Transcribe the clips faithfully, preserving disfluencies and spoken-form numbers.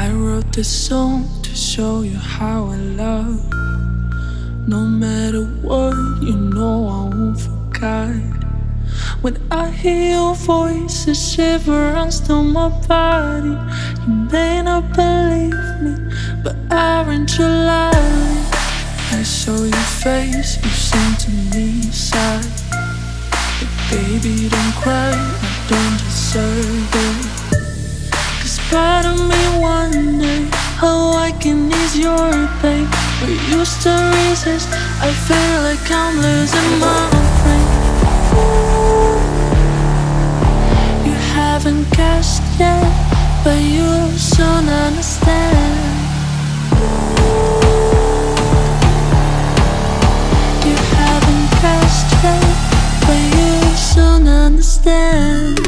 I wrote this song to show you how I love. No matter what, you know I won't forget. When I hear your voice, a shiver runs through my body. You may not believe me, but aren't you lying? I saw your face, you seem to me sad. But baby, don't cry, I don't deserve it. Cause part of me wonder how I can ease your pain, but you still resist. I feel like I'm losing my brain. You haven't guessed yet, but you'll soon understand. You haven't guessed yet, but you'll soon understand.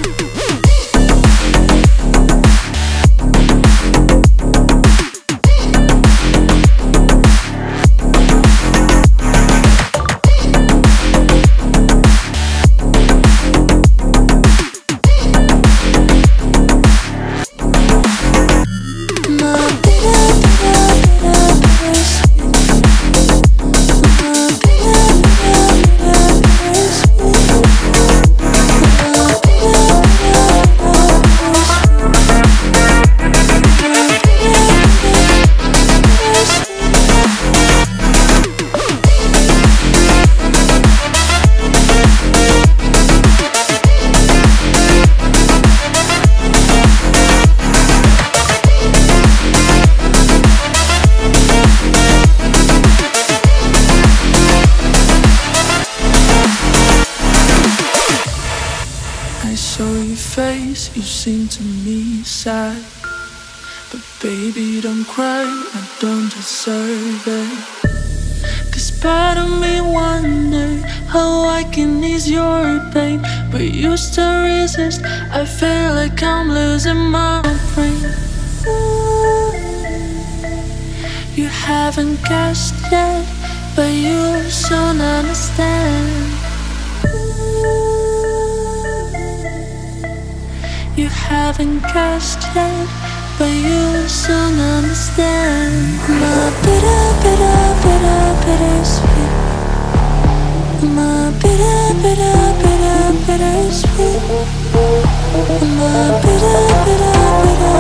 You seem to me sad, but baby, don't cry, I don't deserve it. Cause part of me wonder how I can ease your pain, but you still resist. I feel like I'm losing my brain. You haven't guessed yet, but you'll soon understand. You haven't guessed yet, but you'll soon understand. My bitter, bitter, bitter, bitter sweet. My bitter, bitter, bitter, bitter sweet. My bitter, bitter, bitter,